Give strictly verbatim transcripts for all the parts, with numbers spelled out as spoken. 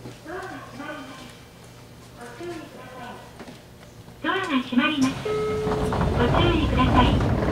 ドアが閉まります。ご注意ください。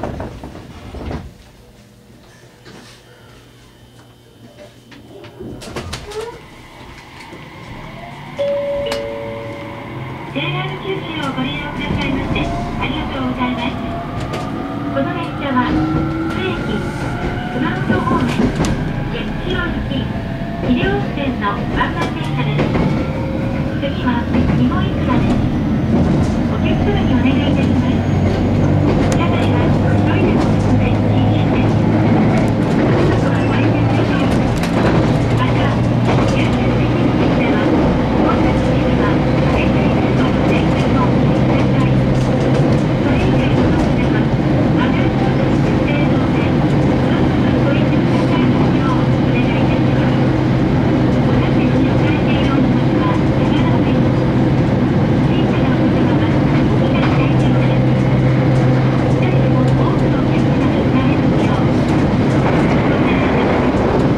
ジェイアール 九州をご利用くださいましてありがとうございます。この列車は津駅熊本方面八代行き医療線のワンマン電車です。次は日本行くらです。お客様にお願いいたします。車内はトイレも含め禁煙です。そのことはご遠慮ください。また九州電鉄では本日には電車に電車のお聞きください。それ以外の場所ではアナウンスの制度でどうぞご遠慮くださいますようお願いいたします。お立てに置かれているお荷物は手柄です。小さなお子様はお気が大丈夫です。一人でも多くのお客様がおられますようお願いいたします。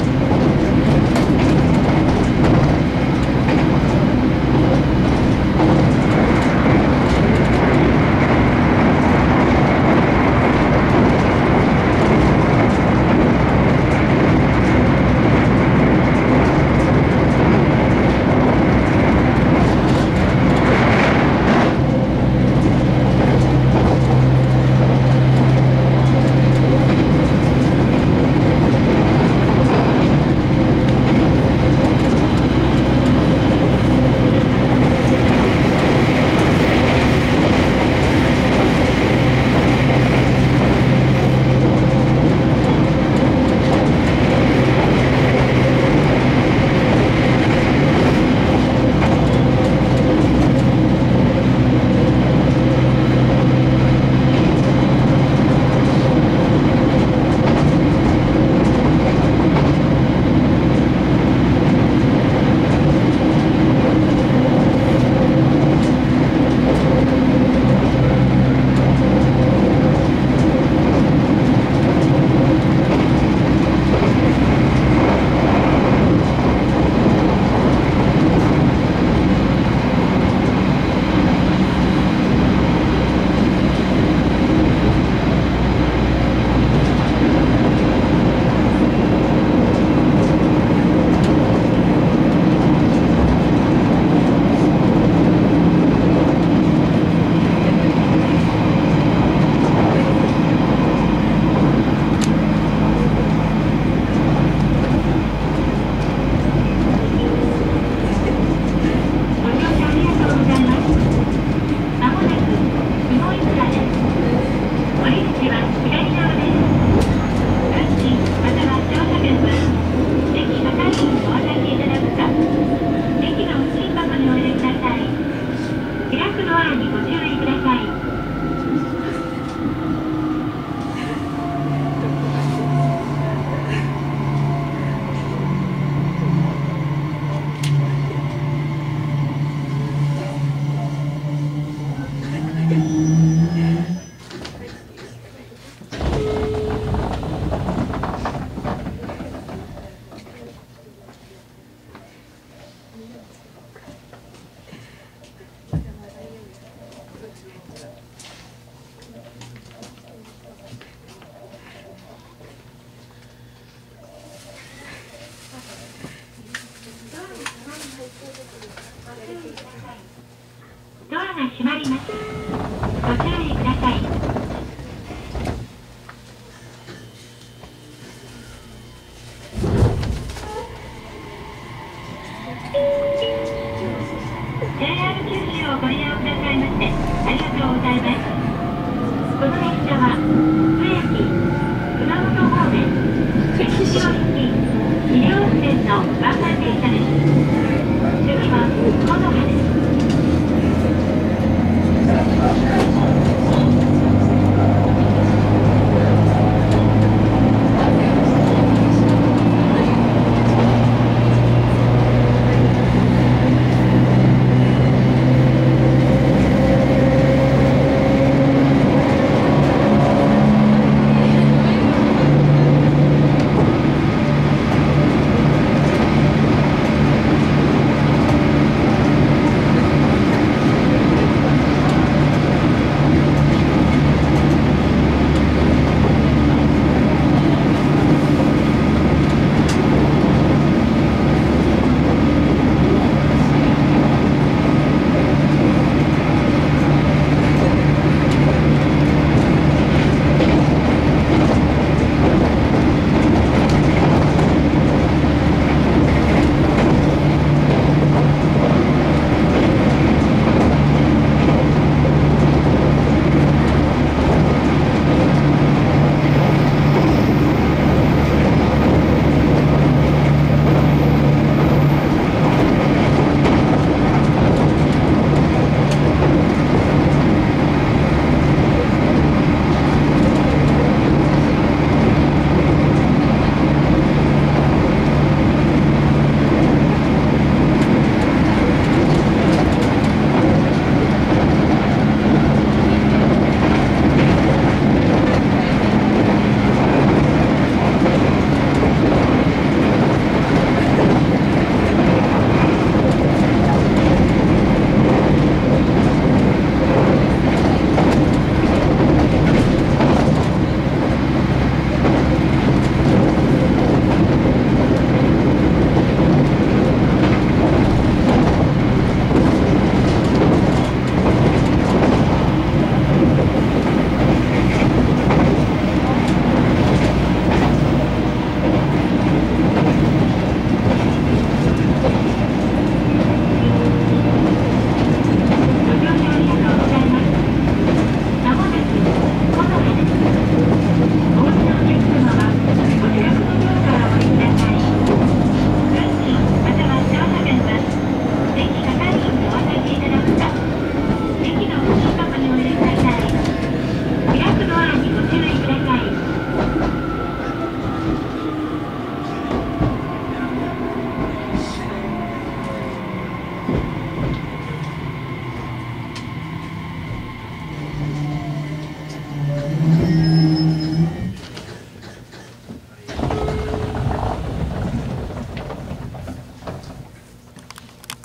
ドアが閉まります。ご注意ください。 ジェイアール 九州をご利用くださいましてありがとうございます。この列車は津駅熊本方面八代行き医療線のワンマン電車です。次は木の葉です。